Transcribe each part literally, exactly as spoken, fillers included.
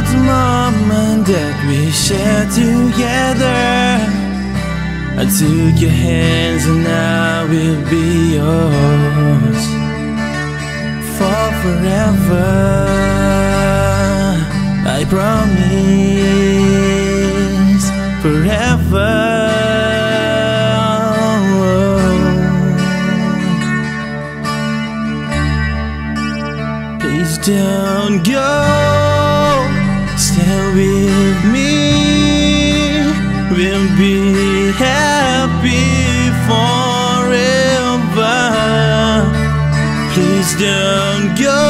the moment that we shared together. I took your hands and I will be yours for forever. I promise forever. Please don't go, stay with me. We'll be happy forever. Please don't go,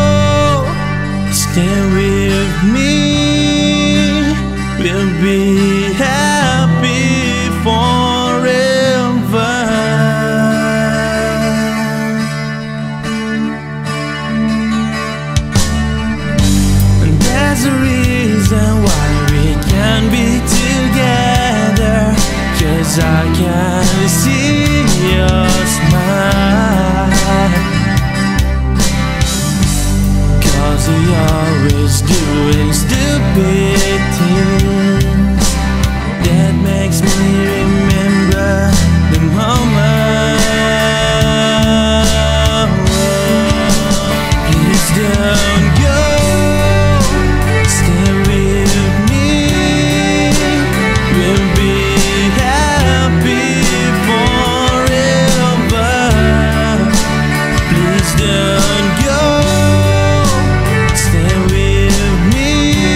stay with me. We'll be happy forever. And there's a reason why we can't be together, 'cause I can see your smile. 'Cause we always doing stupid things that makes me remember the moment. Please don't go, stay with me. We'll be happy forever. Please don't go, stay with me.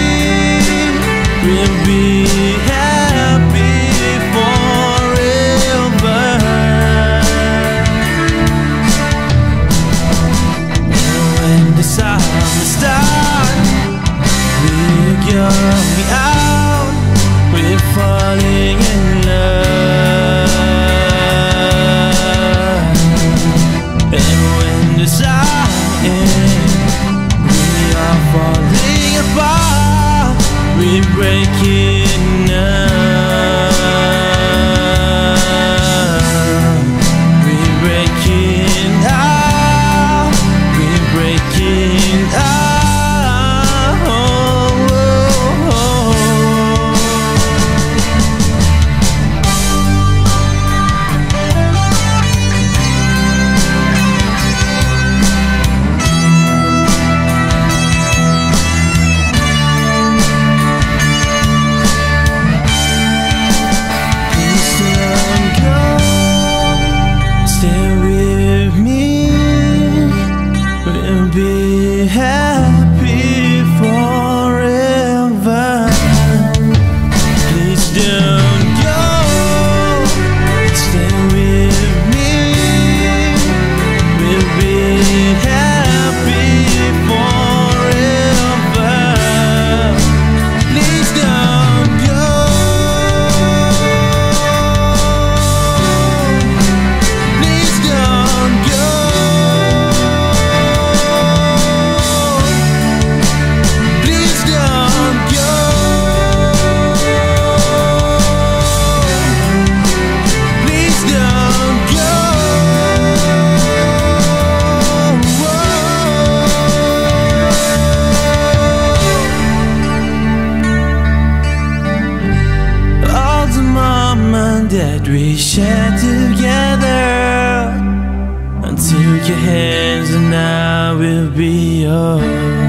We'll be happy forever. And when the summer starts, we're going out, we're falling in love. And when the sun ends, we are falling apart, we're breaking up. We're breaking up, we're breaking up. Be happy forever. Please don't go, stay with me. We'll be happy forever. Please don't go. Please don't go. That we shared together, I took your hands and I will be yours.